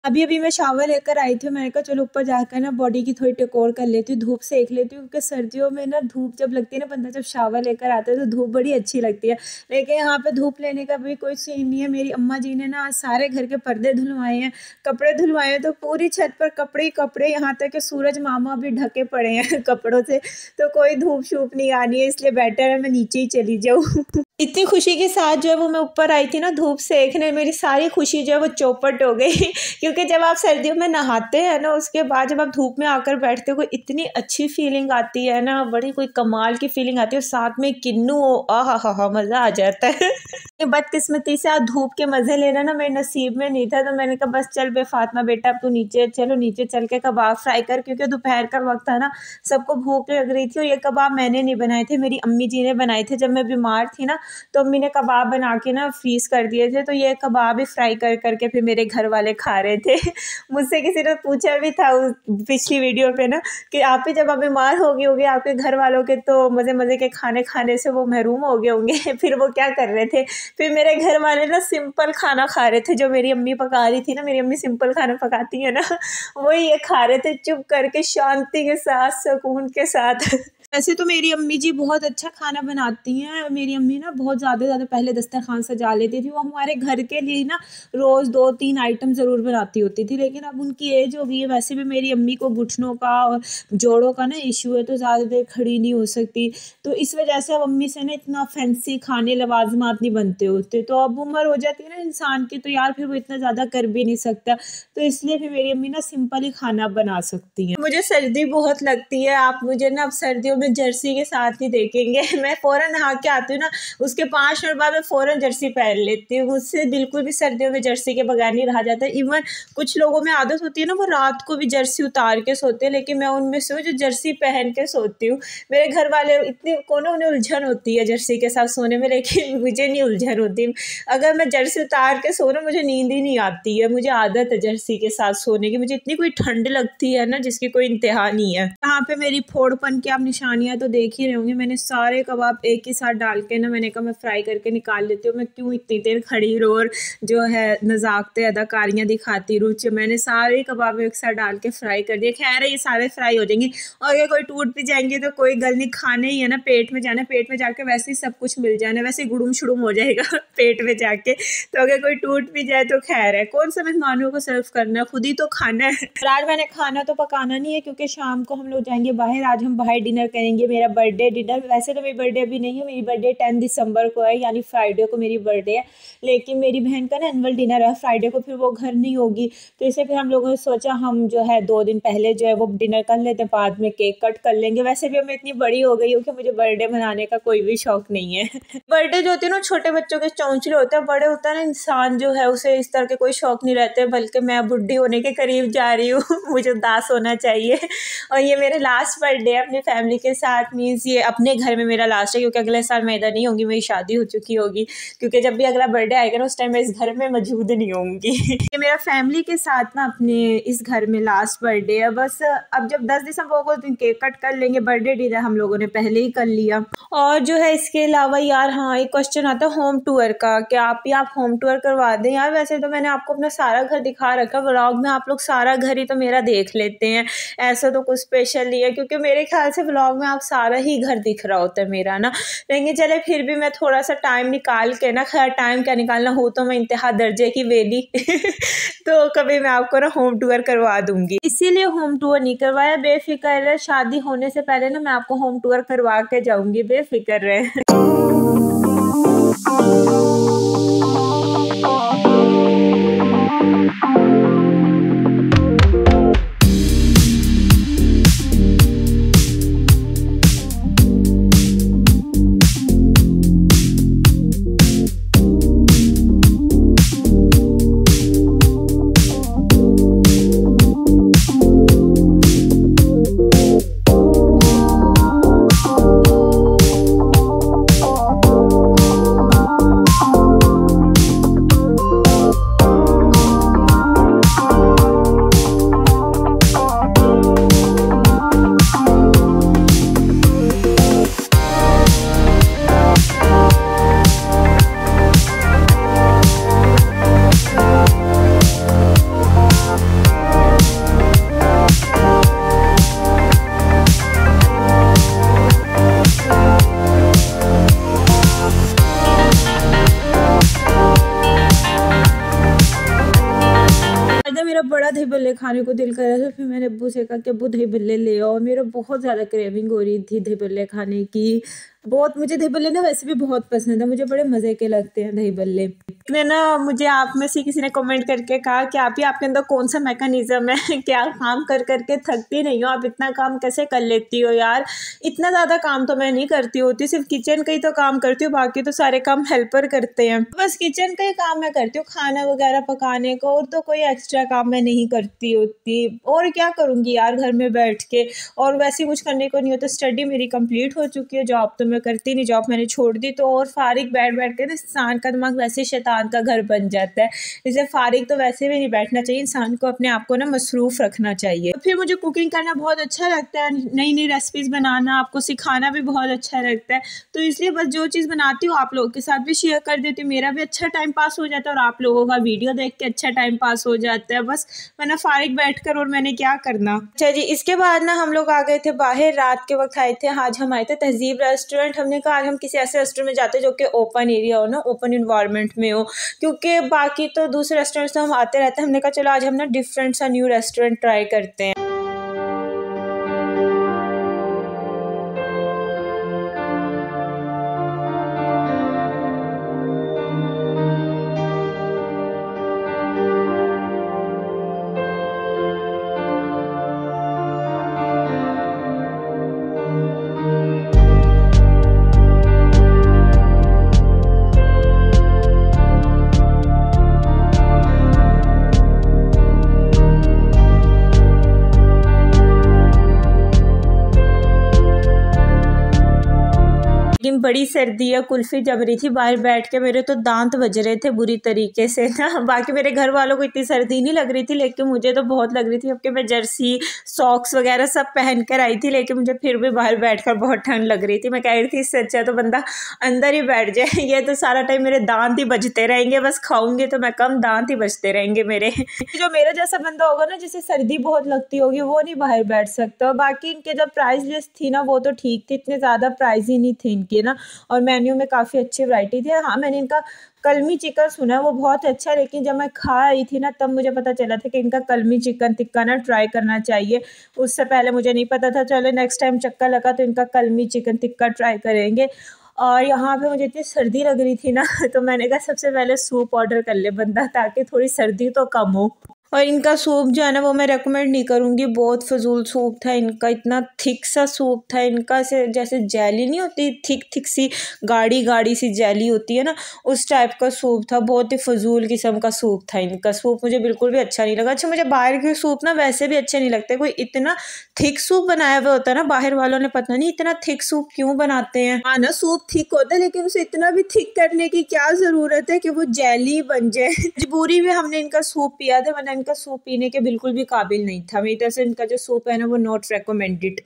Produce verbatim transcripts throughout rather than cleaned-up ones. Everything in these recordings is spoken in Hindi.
अभी अभी मैं शावर लेकर आई थी, मैंने कहा चलो ऊपर जाकर ना बॉडी की थोड़ी टेकोर कर लेती हूँ, धूप सेक लेती हूँ, क्योंकि सर्दियों में ना धूप जब लगती है ना, बंदा जब शावर लेकर आता है तो धूप बड़ी अच्छी लगती है। लेकिन यहाँ पे धूप लेने का भी कोई सीन नहीं है। मेरी अम्मा जी ने ना आज सारे घर के पर्दे धुलवाए हैं, कपड़े धुलवाए हैं, तो पूरी छत पर कपड़े ही कपड़े, यहाँ तक कि सूरज मामा भी ढके पड़े हैं कपड़ों से। तो कोई धूप शूप नहीं आनी है, इसलिए बेटर है मैं नीचे ही चली जाऊँ। इतनी खुशी के साथ जो है वो मैं ऊपर आई थी ना धूप सेकने, मेरी सारी खुशी जो है वो चौपट हो गई। क्योंकि जब आप सर्दियों में नहाते हैं ना, उसके बाद जब आप धूप में आकर बैठते हो, कोई इतनी अच्छी फीलिंग आती है ना, बड़ी कोई कमाल की फीलिंग आती है। साथ में किन्नू हो, आ हा हा हा, मज़ा आ जाता है। बदकिस्मती से आज धूप के मज़े लेना ना मेरे नसीब में नहीं था, तो मैंने कहा बस चल बे फातिमा बेटा, अब तू नीचे चलो, नीचे चल के कबाब फ्राई कर, क्योंकि दोपहर का वक्त था ना, सबको भूख लग रही थी। और ये कबाब मैंने नहीं बनाए थे, मेरी अम्मी जी ने बनाए थे। जब मैं बीमार थी ना, तो अम्मी ने कबाब बना के ना फ्रीज़ कर दिए थे, तो ये कबाब ही फ्राई कर करके फिर मेरे घर वाले खा रहे थे। मुझसे किसी ने पूछा भी था उस पिछली वीडियो पे ना, कि आप ही जब आप बीमार हो गए होगे, आपके घर वालों के तो मज़े मज़े के खाने खाने से वो महरूम हो गए होंगे, फिर वो क्या कर रहे थे। फिर मेरे घर वाले ना सिंपल खाना खा रहे थे, जो मेरी अम्मी पका रही थी ना, मेरी अम्मी सिंपल खाना पकाती है ना, वही ये खा रहे थे चुप करके, शांति के साथ, सुकून के साथ। वैसे तो मेरी अम्मी जी बहुत अच्छा खाना बनाती हैं। मेरी अम्मी ना बहुत ज़्यादा ज़्यादा पहले दस्तरखान सजा लेती थी, वो हमारे घर के लिए ना रोज़ दो तीन आइटम ज़रूर बनाती होती थी। लेकिन अब उनकी एज हो गई है, वैसे भी मेरी अम्मी को घुटनों का और जोड़ों का ना इशू है, तो ज़्यादा देर खड़ी नहीं हो सकती। तो इस वजह से अब अम्मी से ना इतना फैंसी खाने लवाजमात नहीं बनते होते। तो अब उम्र हो जाती है ना इंसान की, तो यार फिर वो इतना ज़्यादा कर भी नहीं सकता, तो इसलिए फिर मेरी अम्मी ना सिंपल ही खाना बना सकती हैं। मुझे सर्दी बहुत लगती है, आप मुझे ना अब सर्दियों में जर्सी के साथ ही देखेंगे। मैं फ़ौरन नहा के आती हूँ ना, उसके पाँच मिनट बाद मैं फ़ौरन जर्सी पहन लेती हूँ। मुझसे बिल्कुल भी सर्दियों में जर्सी के बगैर नहीं रहा जाता। इवन कुछ लोगों में आदत होती है ना, वो रात को भी जर्सी उतार के सोते हैं, लेकिन मैं उनमें से हूँ जो जर्सी पहन के सोती हूँ। मेरे घर वाले इतनी को ना, उन्हें उलझन होती है जर्सी के साथ सोने में, लेकिन मुझे नहीं उलझन होती। अगर मैं जर्सी उतार के सो ना, मुझे नींद ही नहीं आती है। मुझे आदत है जर्सी के साथ सोने की, मुझे इतनी कोई ठंड लगती है ना जिसकी कोई इंतहा नहीं है। यहाँ पे मेरी फोड़पन की आप निशानियाँ तो देख ही रहे होंगे। मैंने सारे कबाब एक ही साथ डाल के ना, मैंने कहा मैं फ्राई करके निकाल लेती हूँ। मैं क्यों इतनी देर खड़ी रहूँ और जो है नज़ाकते अदाकारियाँ दिखाती रहूँ। मैंने सारे कबाब एक साथ डाल के फ्राई कर दिए। खैर ये सारे फ्राई हो जाएंगे, और अगर कोई टूट भी जाएंगे तो कोई गल नहीं, खाने ही है ना, पेट में जाना, पेट में जाके वैसे ही सब कुछ मिल जाना, वैसे गुड़ुम शुड़ुम हो जाएगा पेट में जाके। तो अगर कोई टूट भी जाए तो खैर है, कौन सा मेहमानों को सर्व करना है, खुद ही तो खाना है। आज मैंने खाना तो पकाना नहीं है, क्योंकि शाम को हम लोग जाएंगे बाहर। आज हम बाहर डिनर करेंगे, मेरा बर्थडे डिनर। वैसे तो मेरी बर्थडे अभी नहीं है, मेरी बर्थडे टेन दिसंबर को है, यानी फ्राइडे को मेरी बर्थडे है। लेकिन मेरी बहन का ना एनुअल डिनर है फ्राइडे को, फिर वो घर नहीं होगी, तो इसे फिर हम लोगों ने सोचा हम जो है दो दिन पहले जो है वो डिनर कर लेते हैं, बाद में केक कट कर लेंगे। वैसे भी मैं इतनी बड़ी हो गई हूँ कि मुझे बर्थडे मनाने का कोई भी शौक नहीं है। बर्थडे जो होती है ना, छोटे बच्चों के चौंचले होते हैं, बड़े होता है ना इंसान जो है, उसे इस तरह के कोई शौक नहीं रहते। बल्कि मैं बुढ़ी होने के करीब जा रही हूँ, मुझे उदास होना चाहिए। और ये मेरे लास्ट बर्थडे है अपनी फैमिली के साथ, मीन्स ये अपने घर में मेरा लास्ट है, क्योंकि अगले साल मैं इधर नहीं होंगी, मेरी शादी हो चुकी होगी। क्योंकि जब भी अगला बर्थडे आएगा ना, उस टाइम मैं इस घर में मौजूद नहीं होंगी। ये मेरा फैमिली के साथ ना अपने इस घर में लास्ट बर्थडे है। बस अब जब दस दिसंबर को दिन केक कट कर लेंगे, बर्थडे डिनर हम लोगों ने पहले ही कर लिया। और जो है इसके अलावा यार, हाँ एक क्वेश्चन आता है होम टूर का, कि आप ही आप होम टूर करवा दें। यार वैसे तो मैंने आपको अपना सारा घर दिखा रखा व्लॉग में, आप लोग सारा घर ही तो मेरा देख लेते हैं, ऐसा तो कुछ स्पेशल नहीं है। क्योंकि मेरे ख्याल से व्लॉग में आप सारा ही घर दिख रहा होता है मेरा ना। लेकिन चले फिर भी मैं थोड़ा सा टाइम निकाल के ना, खैर टाइम क्या निकालना, हो तो मैं इंतहा दर्जे की वेली तो कभी मैं आपको ना होम टूर करवा दूंगी। इसीलिए होम टूर नहीं करवाया, बेफिक्र है, शादी होने से पहले ना मैं आपको होम टूर करवा के जाऊंगी, बेफिक्र रहे। मेरा बड़ा दही बल्ले खाने को दिल कर रहा था। फिर मैंने अब्बू से कहा कि अब्बू दही बल्ले ले आओ। मेरा बहुत ज़्यादा क्रेविंग हो रही थी दही बल्ले खाने की। बहुत मुझे दही बल्ले ना वैसे भी बहुत पसंद है, मुझे बड़े मज़े के लगते हैं दही बल्ले। ने ना मुझे आप में से किसी ने कमेंट करके कहा कि आप ही आपके अंदर कौन सा मैकेनिज्म है कि आप काम कर करके थकती नहीं हो, आप इतना काम कैसे कर लेती हो यार। इतना ज़्यादा काम तो मैं नहीं करती होती, सिर्फ किचन का ही तो काम करती हूँ, बाकी तो सारे काम हेल्पर करते हैं। बस किचन का ही काम मैं करती हूँ, खाना वगैरह पकाने को, और तो कोई एक्स्ट्रा काम मैं नहीं करती होती। और क्या करूँगी यार घर में बैठ के, और वैसे कुछ करने को नहीं होता। स्टडी मेरी कंप्लीट हो चुकी है, जॉब तो मैं करती नहीं, जॉब मैंने छोड़ दी। तो और फारिग बैठ बैठ के ना इंसान का दिमाग वैसे शैतान का घर बन जाता है, इसलिए फारिग तो वैसे भी नहीं बैठना चाहिए, इंसान को अपने आप को ना मसरूफ़ रखना चाहिए। फिर मुझे कुकिंग करना बहुत अच्छा लगता है, नई नई रेसिपीज़ बनाना, आपको सिखाना भी बहुत अच्छा लगता है। तो इसलिए बस जो चीज़ बनाती हूँ आप लोगों के साथ भी शेयर कर देती हूँ, मेरा भी अच्छा टाइम पास हो जाता है और आप लोगों का वीडियो देख के अच्छा टाइम पास हो जाता है। बस वरना फारिग बैठकर और मैंने क्या करना। अच्छा जी, इसके बाद ना हम लोग आ गए थे बाहर, रात के वक्त आए थे। आज हम आए थे तहजीब रेस्टोरेंट। हमने कहा आज हम किसी ऐसे रेस्टोरेंट में जाते जो कि ओपन एरिया हो ना, ओपन इन्वायरमेंट में हो, क्योंकि बाकी तो दूसरे रेस्टोरेंट्स तो हम आते रहते हैं। हमने कहा चलो आज हम ना डिफरेंट सा न्यू रेस्टोरेंट ट्राई करते हैं। लेकिन बड़ी सर्दी है, कुल्फ़ी जम रही थी बाहर बैठ के, मेरे तो दांत बज रहे थे बुरी तरीके से ना। बाकी मेरे घर वालों को इतनी सर्दी नहीं लग रही थी, लेकिन मुझे तो बहुत लग रही थी, क्योंकि मैं जर्सी सॉक्स वगैरह सब पहन कर आई थी, लेकिन मुझे फिर भी बाहर बैठकर बहुत ठंड लग रही थी। मैं कह रही थी इससे अच्छा तो बंदा अंदर ही बैठ जाए, ये तो सारा टाइम मेरे दांत ही बजते रहेंगे, बस खाऊंगी तो मैं कम, दांत ही बजते रहेंगे मेरे। जो मेरा जैसा बंदा होगा ना, जिसे सर्दी बहुत लगती होगी, वो नहीं बाहर बैठ सकता। बाकी इनके जब प्राइस लिस्ट थी ना, वो तो ठीक थी, इतने ज़्यादा प्राइस ही नहीं थे इनके ना, और मेन्यू में काफ़ी अच्छी वैरायटी थी। हाँ, मैंने इनका कलमी चिकन सुना है वो बहुत अच्छा, लेकिन जब मैं खा आई थी ना, तब मुझे पता चला था कि इनका कलमी चिकन टिक्का ना ट्राई करना चाहिए। उससे पहले मुझे नहीं पता था। चलो नेक्स्ट टाइम चक्कर लगा तो इनका कलमी चिकन टिक्का ट्राई करेंगे। और यहाँ पे मुझे इतनी सर्दी लग रही थी ना, तो मैंने कहा सबसे पहले सूप ऑर्डर कर ले बंदा, ताकि थोड़ी सर्दी तो कम हो। और इनका सूप जो है ना, वो मैं रेकमेंड नहीं करूँगी, बहुत फजूल सूप था इनका, इतना थिक सा सूप था इनका, से जैसे जेली नहीं होती, थिक थिक सी गाढ़ी गाढ़ी सी जेली होती है ना, उस टाइप का सूप था। बहुत ही फजूल किस्म का सूप था इनका। सूप मुझे बिल्कुल भी अच्छा नहीं लगा। अच्छा, मुझे बाहर के सूप ना वैसे भी अच्छे नहीं लगते, कोई इतना थिक सूप बनाया हुआ होता है ना, बाहर वालों ने पता नहीं इतना थिक सूप क्यों बनाते हैं। हाँ ना, सूप थिक होता है, लेकिन उसे इतना भी थिक करने की क्या ज़रूरत है कि वो जेली बन जाए। मजबूरी में हमने इनका सूप पिया था, वरना इनका सूप पीने के बिल्कुल भी काबिल नहीं था। मेरी तरफ से इनका जो सूप है ना, वो नॉट रेकमेंडेड।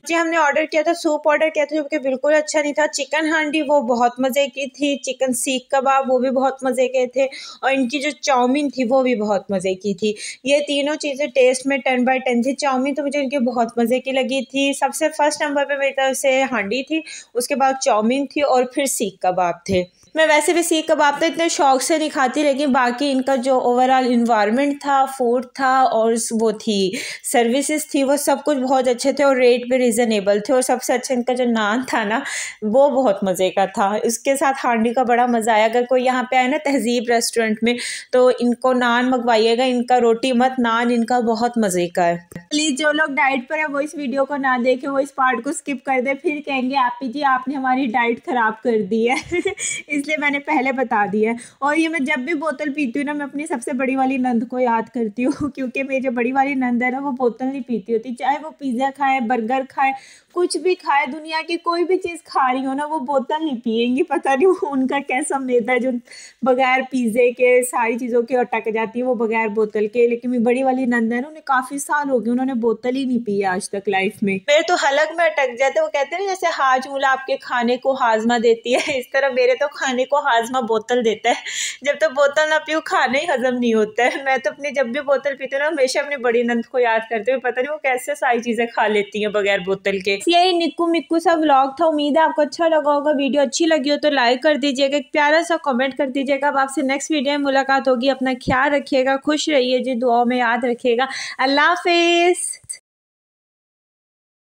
जी हमने ऑर्डर किया था, सूप ऑर्डर किया था जो कि बिल्कुल अच्छा नहीं था। चिकन हांडी वो बहुत मज़े की थी, चिकन सीख कबाब वो भी बहुत मज़े के थे, और इनकी जो चाउमीन थी वो भी बहुत मज़े की थी। ये तीनों चीज़ें टेस्ट में टेन बाई टेन थी। चाउमीन तो मुझे इनकी बहुत मज़े की लगी थी। सबसे फर्स्ट नंबर पे मेरी तरफ से हांडी थी, उसके बाद चाउमीन थी और फिर सीख कबाब थे। मैं वैसे भी सीख कबाब तो इतने शौक से नहीं खाती, लेकिन बाकी इनका जो ओवरऑल इन्वायरमेंट था, फूड था और वो थी सर्विसेज थी, वो सब कुछ बहुत अच्छे थे और रेट भी रीज़नेबल थे। और सबसे अच्छा इनका जो नान था ना वो बहुत मज़े का था। इसके साथ हांडी का बड़ा मज़ा आया। अगर कोई यहाँ पे आए ना तहज़ीब रेस्टोरेंट में तो इनको नान मंगवाइएगा, इनका रोटी मत, नान इनका बहुत मज़े का है। प्लीज़ जो लोग डाइट पर है वो इस वीडियो को ना देखें, वो इस पार्ट को स्किप कर दे, फिर कहेंगे आपी जी आपने हमारी डाइट ख़राब कर दी है इसलिए मैंने पहले बता दिया है। और ये मैं जब भी बोतल पीती हूँ ना मैं अपनी सबसे बड़ी वाली नंद को याद करती हूँ क्योंकि मेरी जो बड़ी वाली नंद है ना वो बोतल नहीं पीती होती, चाहे वो पिज़्ज़ा खाए, बर्गर खाए, कुछ भी खाए, दुनिया की कोई भी चीज़ खा रही हो ना वो बोतल नहीं पिएंगी। पता नहीं वो उनका कैसा मैदा है जो बगैर पिज़्ज़े के सारी चीज़ों के अटक जाती है वो बगैर बोतल के। लेकिन मेरी बड़ी वाली नंद है ना उन्हें काफ़ी साल हो गए, उन्होंने बोतल ही नहीं पी आज तक लाइफ में। मेरे तो हलक में अटक जाते, वो कहते हैं जैसे हाजमूला आपके खाने को हाजमा देती है, इस तरह मेरे तो खाने को हाजमा बोतल देता है। जब तक तो बोतल ना पीऊँ खाना ही हजम नहीं होता है। मैं तो अपनी जब भी बोतल पीती हूँ ना हमेशा अपनी बड़ी नंद को याद करते हुए, पता नहीं वो कैसे सारी चीज़ें खा लेती हैं बगैर बोतल के। यही निक्कू मिक्कू सा व्लॉग था, उम्मीद है आपको अच्छा लगा होगा। वीडियो अच्छी लगी हो तो लाइक कर दीजिएगा, एक प्यारा सा कमेंट कर दीजिएगा। अब आपसे नेक्स्ट वीडियो में मुलाकात होगी। अपना ख्याल रखिएगा, खुश रहिए जी, दुआओं में याद रखिएगा। अल्लाह हाफिज़।